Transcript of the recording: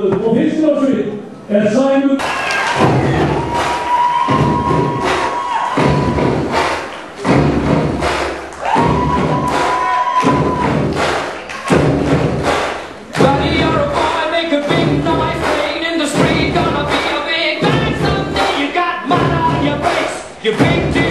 og fyrstur á svið Sæmundur. Buddy, you're a boy, make a big noise, playing in the street, gonna be a big man someday. You got mud on your face, you big